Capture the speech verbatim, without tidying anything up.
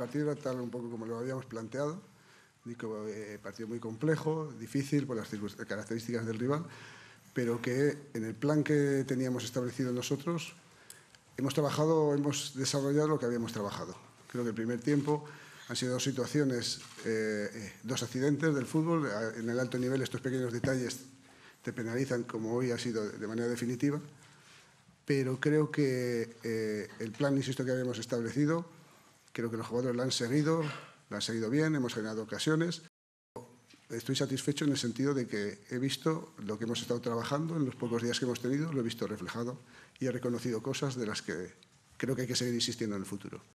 partido era tal un poco como lo habíamos planteado, digo, eh, partido muy complejo, difícil por las características del rival, pero que en el plan que teníamos establecido nosotros hemos trabajado, hemos desarrollado lo que habíamos trabajado. Creo que el primer tiempo han sido dos situaciones, eh, dos accidentes del fútbol. En el alto nivel estos pequeños detalles te penalizan, como hoy ha sido de manera definitiva, pero creo que eh, el plan, insisto, que habíamos establecido, creo que los jugadores lo han seguido, lo han seguido bien, hemos generado ocasiones. Estoy satisfecho en el sentido de que he visto lo que hemos estado trabajando en los pocos días que hemos tenido, lo he visto reflejado y he reconocido cosas de las que creo que hay que seguir insistiendo en el futuro.